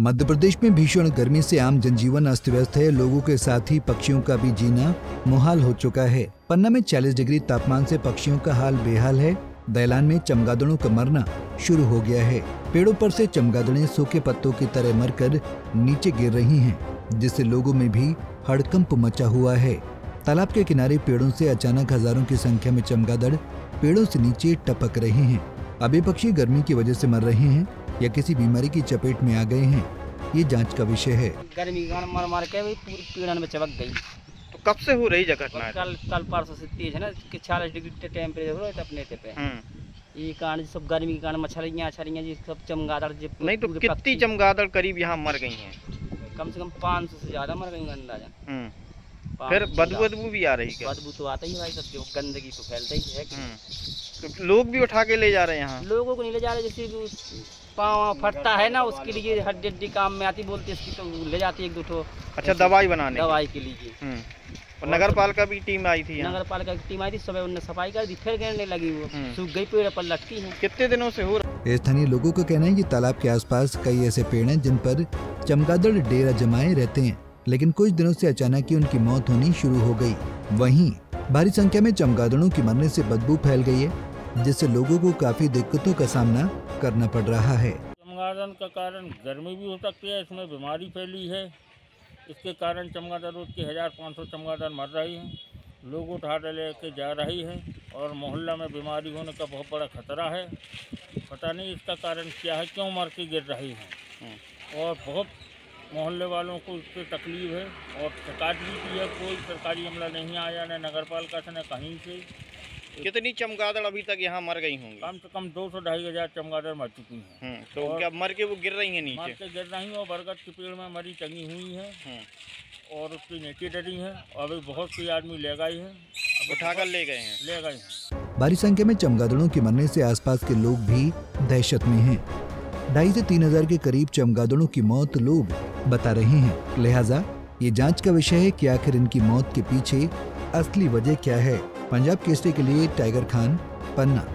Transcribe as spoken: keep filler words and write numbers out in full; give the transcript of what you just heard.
मध्य प्रदेश में भीषण गर्मी से आम जनजीवन अस्त व्यस्त है। लोगों के साथ ही पक्षियों का भी जीना मुहाल हो चुका है। पन्ना में चालीस डिग्री तापमान से पक्षियों का हाल बेहाल है। दैलान में चमगादड़ों का मरना शुरू हो गया है। पेड़ों पर से चमगादड़ें सूखे पत्तों की तरह मरकर नीचे गिर रही हैं, जिससे लोगों में भी हड़कंप मचा हुआ है। तालाब के किनारे पेड़ों से अचानक हजारों की संख्या में चमगादड़ पेड़ों से नीचे टपक रहे हैं। अब ये पक्षी गर्मी की वजह से मर रहे हैं या किसी बीमारी की चपेट में आ गए हैं, ये जांच का विषय है। गर्मी का मार मार के भी पूरी पीड़न में चमक गई। तो कब से हो रही घटना? कल कल परसों से तेज है ना कि चालीस डिग्री टेम्परेचर हो रहा है अपने पे। ये कारण सब गर्मी के कारण मछलियाँ छरियाँ जी सब चमगादड़ नहीं तो कितनी चमगादड़ करीब यहाँ मर गई हैं? कम से कम पाँच सौ से ज्यादा मर गई अंदाजा। फिर बदबू बदबू भी आ रही है? बदबू तो आता ही भाई, सब गंदगी तो फैलता ही है। तो लोग भी उठा के ले जा रहे हैं यहाँ? लोगों को नहीं ले जा रहे, जैसे पाँव फटता है ना उसके लिए हड्डी हड्डी काम में आती, बोलते इसकी तो ले जाती एक दो ठो। अच्छा, दवाई बनाने दवाई के लिए। और नगर पालिका भी टीम आई थी? नगर पालिका की टीम आई थी, सुबह उन्होंने सफाई कर दी, फिर गिरने लगी, वो सूख गई, पेड़ पर लटकी है। कितने दिनों से हो रहा? स्थानीय लोगों का कहना है कि तालाब के आसपास कई ऐसे पेड़ हैं जिन पर चमगादड़ डेरा जमाए रहते हैं, लेकिन कुछ दिनों से अचानक ही उनकी मौत होनी शुरू हो गई। वहीं भारी संख्या में चमगादड़ों की मरने से बदबू फैल गई है, जिससे लोगों को काफी दिक्कतों का सामना करना पड़ रहा है। चमगादड़ का कारण गर्मी भी हो सकती है, इसमें बीमारी फैली है। इसके कारण चमगादड़ रोज के हजार पाँच सौ चमगादड़ मर रही हैं। लोग उठा लेके जा रही है और मोहल्ला में बीमारी होने का बहुत बड़ा खतरा है। पता नहीं इसका कारण क्या है, क्यों मर के गिर रही हैं। और बहुत मोहल्ले वालों को इससे तकलीफ है और शिकायत भी की है, कोई सरकारी अमला नहीं आया, न नगर पालिका से, न कहीं से। कितनी चमगादड़ अभी तक यहाँ मर गई होंगी? कम से कम दो सौ ढाई हजार चमगादड़ मर चुकी हैं। तो क्या मर के वो गिर रही हैं नीचे? मर के गिर रही हैं और बरगद के पेड़ में मरी टंगी हुई हैं और उसकी नीचे डरी हैं। और अभी बहुत सी आदमी ले गए हैं, उठाकर ले गए हैं ले गए हैं भारी संख्या में चमगादड़ों के मरने से आसपास के लोग भी दहशत में हैं। ढाई से तीन हजार के करीब चमगादड़ों की मौत लोग बता रहे हैं। लिहाजा ये जांच का विषय है कि आखिर इनकी मौत के पीछे असली वजह क्या है। पंजाब केसरी के लिए टाइगर खान, पन्ना।